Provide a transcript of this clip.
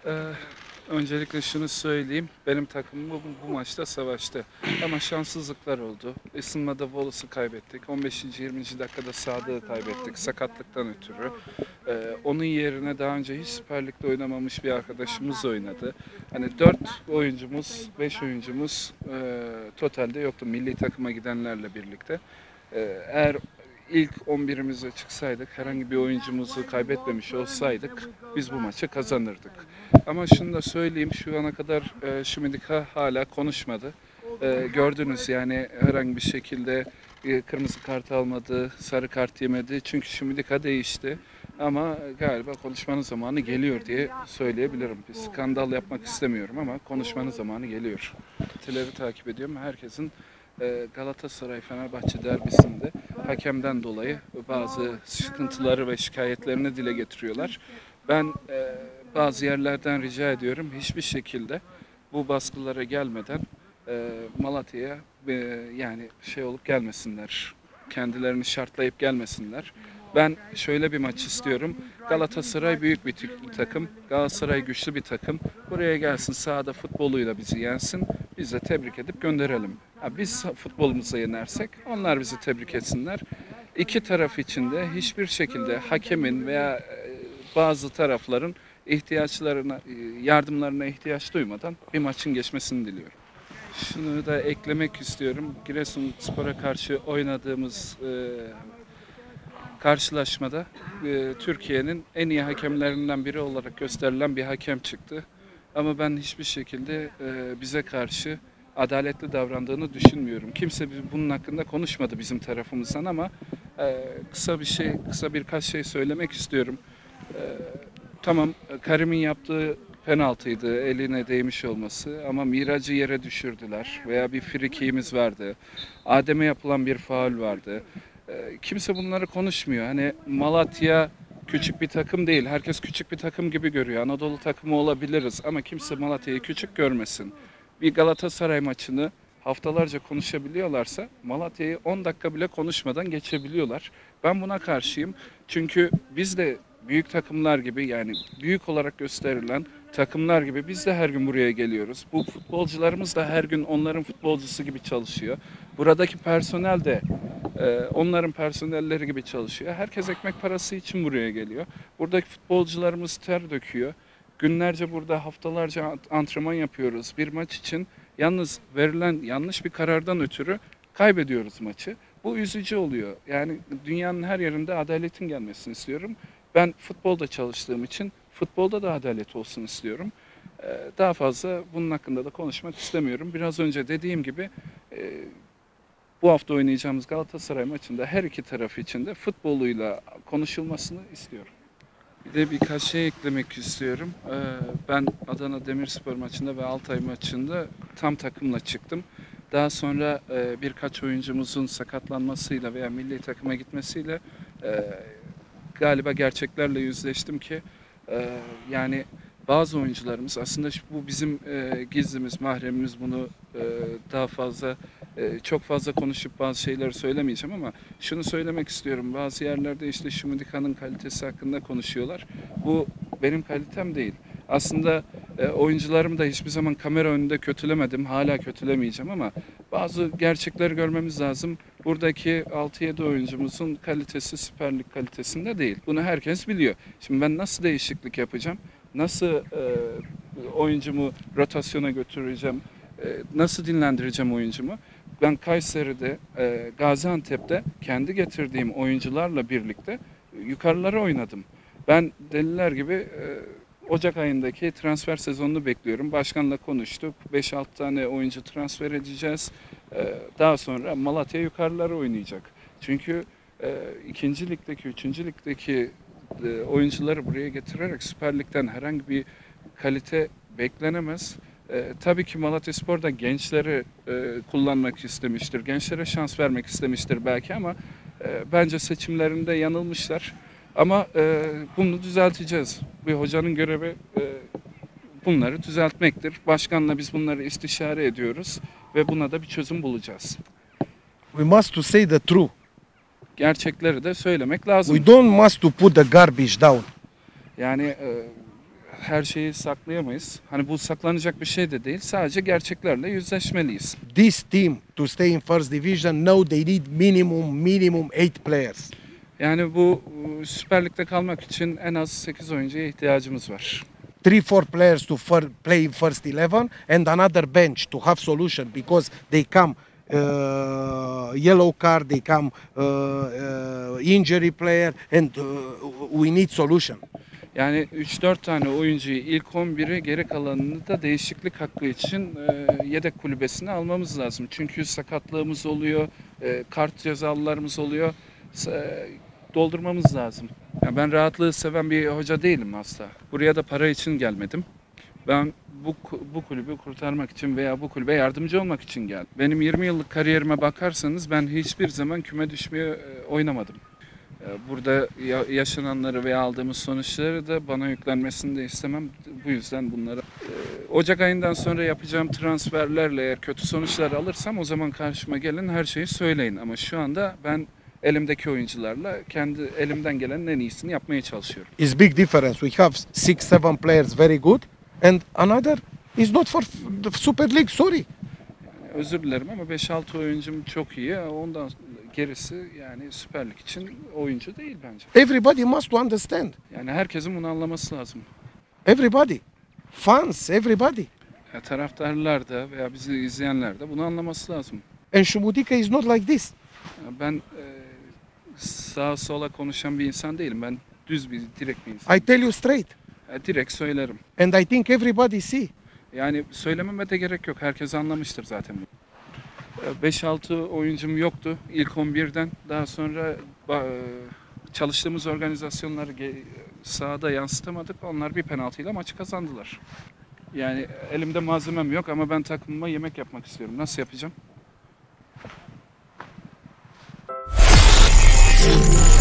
Ee, Öncelikle şunu söyleyeyim. Benim takımım bu maçta savaştı. Ama şanssızlıklar oldu. Isınmada Wallace'ı kaybettik. 15. 20. dakikada Sadık'ı kaybettik sakatlıktan ötürü. Onun yerine daha önce hiç Süper Lig'de oynamamış bir arkadaşımız oynadı. Hani 4 oyuncumuz, 5 oyuncumuz totalde yoktu milli takıma gidenlerle birlikte. Eğer ilk 11'imize çıksaydık, herhangi bir oyuncumuzu kaybetmemiş olsaydık biz bu maçı kazanırdık. Ama şunu da söyleyeyim, şu ana kadar Şumidika hala konuşmadı. Gördünüz yani herhangi bir şekilde kırmızı kart almadı, sarı kart yemedi. Çünkü Şumidika değişti. Ama galiba konuşmanın zamanı geliyor diye söyleyebilirim. Bir skandal yapmak istemiyorum ama konuşmanın zamanı geliyor. Tileri takip ediyorum. Herkesin Galatasaray-Fenerbahçe derbisinde hakemden dolayı bazı sıkıntıları ve şikayetlerini dile getiriyorlar. Ben bazı yerlerden rica ediyorum hiçbir şekilde bu baskılara gelmeden Malatya'ya yani şey olup gelmesinler. Kendilerini şartlayıp gelmesinler. Ben şöyle bir maç istiyorum. Galatasaray büyük bir takım. Galatasaray güçlü bir takım. Buraya gelsin sahada futboluyla bizi yensin. Biz de tebrik edip gönderelim. Biz futbolumuza yenersek onlar bizi tebrik etsinler. İki taraf için de hiçbir şekilde hakemin veya bazı tarafların ihtiyaçlarına, yardımlarına ihtiyaç duymadan bir maçın geçmesini diliyorum. Şunu da eklemek istiyorum. Giresunspor'a karşı oynadığımız karşılaşmada Türkiye'nin en iyi hakemlerinden biri olarak gösterilen bir hakem çıktı. Ama ben hiçbir şekilde bize karşı adaletli davrandığını düşünmüyorum. Kimse bunun hakkında konuşmadı bizim tarafımızdan ama kısa birkaç şey söylemek istiyorum. E, tamam, Karim'in yaptığı penaltıydı, eline değmiş olması ama Mirac'ı yere düşürdüler veya bir frikimiz vardı. Adem'e yapılan bir faul vardı. Kimse bunları konuşmuyor. Hani Malatya küçük bir takım değil. Herkes küçük bir takım gibi görüyor. Anadolu takımı olabiliriz ama kimse Malatya'yı küçük görmesin. Bir Galatasaray maçını haftalarca konuşabiliyorlarsa Malatya'yı 10 dakika bile konuşmadan geçebiliyorlar. Ben buna karşıyım. Çünkü biz de büyük takımlar gibi yani büyük olarak gösterilen takımlar gibi biz de her gün buraya geliyoruz. Bu futbolcularımız da her gün onların futbolcusu gibi çalışıyor. Buradaki personel de onların personelleri gibi çalışıyor. Herkes ekmek parası için buraya geliyor. Buradaki futbolcularımız ter döküyor. Günlerce burada haftalarca antrenman yapıyoruz. Bir maç için yalnız verilen yanlış bir karardan ötürü kaybediyoruz maçı. Bu üzücü oluyor. Yani dünyanın her yerinde adaletin gelmesini istiyorum. Ben futbolda çalıştığım için futbolda da adalet olsun istiyorum. Daha fazla bunun hakkında da konuşmak istemiyorum. Biraz önce dediğim gibi bu hafta oynayacağımız Galatasaray maçında her iki taraf için de futboluyla konuşulmasını istiyorum. Bir de birkaç şey eklemek istiyorum. Ben Adana Demirspor maçında ve Altay maçında tam takımla çıktım. Daha sonra birkaç oyuncumuzun sakatlanmasıyla veya milli takıma gitmesiyle galiba gerçeklerle yüzleştim ki yani bazı oyuncularımız aslında bu bizim gizlimiz, mahremimiz bunu daha fazla çok fazla konuşup bazı şeyleri söylemeyeceğim ama şunu söylemek istiyorum. Bazı yerlerde işte Şumidika'nın kalitesi hakkında konuşuyorlar. Bu benim kalitem değil. Aslında oyuncularımı da hiçbir zaman kamera önünde kötülemedim. Hala kötülemeyeceğim ama bazı gerçekleri görmemiz lazım. Buradaki 6-7 oyuncumuzun kalitesi Süper Lig kalitesinde değil. Bunu herkes biliyor. Şimdi ben nasıl değişiklik yapacağım? Nasıl oyuncumu rotasyona götüreceğim? Nasıl dinlendireceğim oyuncumu? Ben Kayseri'de, Gaziantep'te kendi getirdiğim oyuncularla birlikte yukarılara oynadım. Ben deliler gibi Ocak ayındaki transfer sezonunu bekliyorum. Başkanla konuştuk. 5-6 tane oyuncu transfer edeceğiz. Daha sonra Malatya yukarılara oynayacak. Çünkü 2. ligdeki, 3. ligdeki oyuncuları buraya getirerek Süper Lig'den herhangi bir kalite beklenemez. Tabii ki Malatyaspor da gençleri kullanmak istemiştir. Gençlere şans vermek istemiştir belki ama bence seçimlerinde yanılmışlar. Ama bunu düzelteceğiz. Bir hocanın görevi bunları düzeltmektir. Başkanla biz bunları istişare ediyoruz ve buna da bir çözüm bulacağız. We must to say the truth. Gerçekleri de söylemek lazım. We don't must to put the garbage down. Yani her şeyi saklayamayız. Hani bu saklanacak bir şey de değil. Sadece gerçeklerle yüzleşmeliyiz. This team to stay in first division know they need minimum 8 players. Yani bu Süper Lig'de kalmak için en az 8 oyuncuya ihtiyacımız var. 3-4 players to play in first 11 and another bench to have solution because they come yellow card, they come injury player and we need solution. Yani 3-4 tane oyuncuyu ilk 11'i geri kalanını da değişiklik hakkı için yedek kulübesine almamız lazım. Çünkü sakatlığımız oluyor, kart cezalarımız oluyor. Doldurmamız lazım. Yani ben rahatlığı seven bir hoca değilim asla. Buraya da para için gelmedim. Ben bu kulübü kurtarmak için veya bu kulübe yardımcı olmak için geldim. Benim 20 yıllık kariyerime bakarsanız ben hiçbir zaman küme düşmeye oynamadım. Burada yaşananları veya aldığımız sonuçları da bana yüklenmesini de istemem. Bu yüzden bunları Ocak ayından sonra yapacağım transferlerle eğer kötü sonuçlar alırsam o zaman karşıma gelin her şeyi söyleyin. Ama şu anda ben elimdeki oyuncularla kendi elimden gelenin en iyisini yapmaya çalışıyorum. It's big difference. We have 6-7 players very good and another is not for the Super League, sorry. Özür dilerim ama 5-6 oyuncum çok iyi. Ondan gerisi yani Süper Lig için oyuncu değil bence. Everybody must understand. Yani herkesin bunu anlaması lazım. Everybody. Fans, everybody. Ya taraftarlar da veya bizi izleyenler de bunu anlaması lazım. And Shumudika is not like this. Ya ben sağa sola konuşan bir insan değilim. Ben düz bir, direkt bir insanım. I tell you straight. Direkt söylerim. And I think everybody see. Yani söylememe de gerek yok. Herkes anlamıştır zaten. 5-6 oyuncum yoktu ilk 11'den. Daha sonra çalıştığımız organizasyonları sahada yansıtamadık. Onlar bir penaltıyla maçı kazandılar. Yani elimde malzemem yok ama ben takımıma yemek yapmak istiyorum. Nasıl yapacağım?